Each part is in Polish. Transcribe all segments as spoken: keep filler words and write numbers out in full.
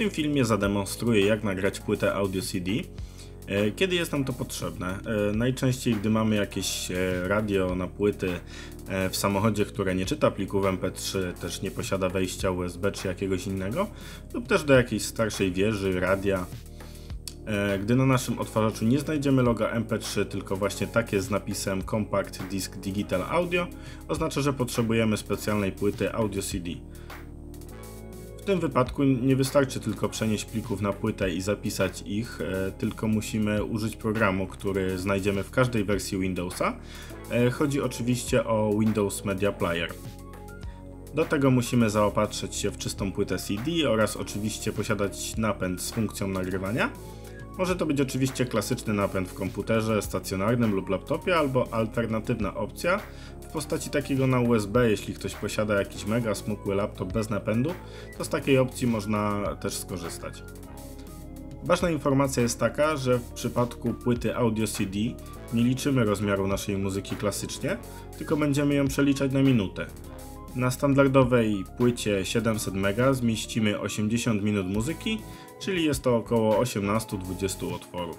tym filmie zademonstruję, jak nagrać płytę Audio C D. Kiedy jest nam to potrzebne? Najczęściej, gdy mamy jakieś radio na płyty w samochodzie, które nie czyta plików M P trzy, też nie posiada wejścia U S B czy jakiegoś innego, lub też do jakiejś starszej wieży, radia. Gdy na naszym odtwarzaczu nie znajdziemy loga M P trzy, tylko właśnie takie z napisem Compact Disc Digital Audio, oznacza, że potrzebujemy specjalnej płyty Audio C D. W tym wypadku nie wystarczy tylko przenieść plików na płytę i zapisać ich, tylko musimy użyć programu, który znajdziemy w każdej wersji Windowsa. Chodzi oczywiście o Windows Media Player. Do tego musimy zaopatrzyć się w czystą płytę C D oraz oczywiście posiadać napęd z funkcją nagrywania. Może to być oczywiście klasyczny napęd w komputerze stacjonarnym lub laptopie, albo alternatywna opcja w postaci takiego na U S B. Jeśli ktoś posiada jakiś mega smukły laptop bez napędu, to z takiej opcji można też skorzystać. Ważna informacja jest taka, że w przypadku płyty Audio C D nie liczymy rozmiaru naszej muzyki klasycznie, tylko będziemy ją przeliczać na minutę. Na standardowej płycie siedemset mega zmieścimy osiemdziesiąt minut muzyki, czyli jest to około osiemnaście do dwudziestu utworów.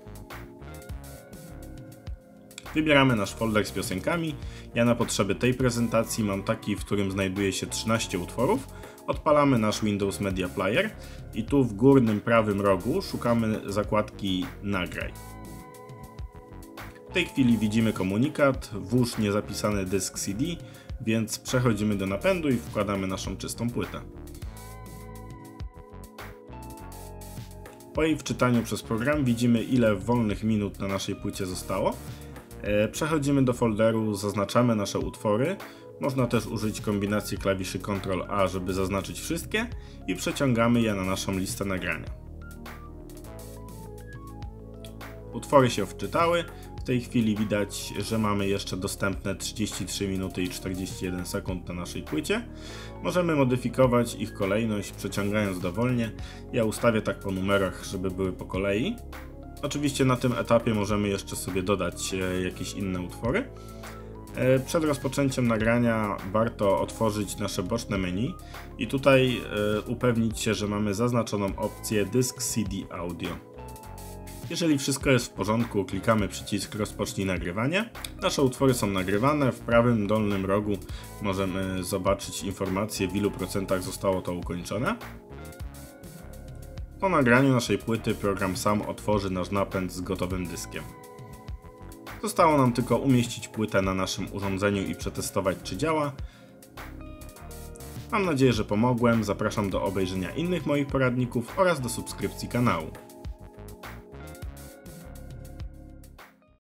Wybieramy nasz folder z piosenkami. Ja na potrzeby tej prezentacji mam taki, w którym znajduje się trzynaście utworów. Odpalamy nasz Windows Media Player i tu w górnym prawym rogu szukamy zakładki Nagraj. W tej chwili widzimy komunikat, włóż niezapisany dysk C D, więc przechodzimy do napędu i wkładamy naszą czystą płytę. Po jej wczytaniu przez program widzimy, ile wolnych minut na naszej płycie zostało. Przechodzimy do folderu, zaznaczamy nasze utwory. Można też użyć kombinacji klawiszy kontrol A, żeby zaznaczyć wszystkie i przeciągamy je na naszą listę nagrania. Utwory się wczytały. W tej chwili widać, że mamy jeszcze dostępne trzydzieści trzy minuty i czterdzieści jeden sekund na naszej płycie. Możemy modyfikować ich kolejność, przeciągając dowolnie. Ja ustawię tak po numerach, żeby były po kolei. Oczywiście na tym etapie możemy jeszcze sobie dodać jakieś inne utwory. Przed rozpoczęciem nagrania warto otworzyć nasze boczne menu i tutaj upewnić się, że mamy zaznaczoną opcję Dysk C D Audio. Jeżeli wszystko jest w porządku, klikamy przycisk Rozpocznij nagrywanie. Nasze utwory są nagrywane. W prawym dolnym rogu możemy zobaczyć informację, w ilu procentach zostało to ukończone. Po nagraniu naszej płyty program sam otworzy nasz napęd z gotowym dyskiem. Zostało nam tylko umieścić płytę na naszym urządzeniu i przetestować, czy działa. Mam nadzieję, że pomogłem. Zapraszam do obejrzenia innych moich poradników oraz do subskrypcji kanału.